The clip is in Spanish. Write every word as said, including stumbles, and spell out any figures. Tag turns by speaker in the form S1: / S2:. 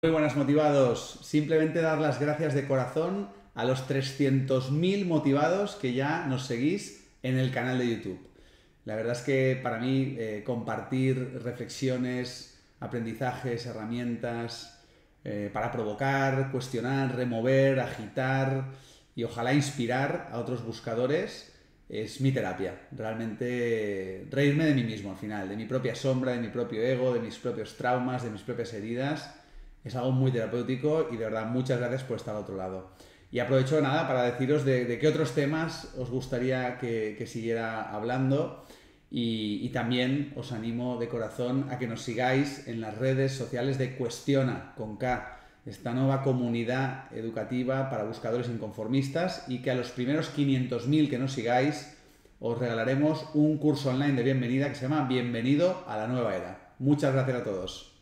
S1: Muy buenas motivados, simplemente dar las gracias de corazón a los trescientos mil motivados que ya nos seguís en el canal de YouTube. La verdad es que para mí eh, compartir reflexiones, aprendizajes, herramientas eh, para provocar, cuestionar, remover, agitar y ojalá inspirar a otros buscadores es mi terapia. Realmente reírme de mí mismo al final, de mi propia sombra, de mi propio ego, de mis propios traumas, de mis propias heridas. Es algo muy terapéutico y de verdad muchas gracias por estar al otro lado. Y aprovecho nada para deciros de, de qué otros temas os gustaría que, que siguiera hablando y, y también os animo de corazón a que nos sigáis en las redes sociales de Cuestiona con K, esta nueva comunidad educativa para buscadores inconformistas, y que a los primeros quinientos mil que nos sigáis os regalaremos un curso online de bienvenida que se llama Bienvenido a la Nueva Era. Muchas gracias a todos.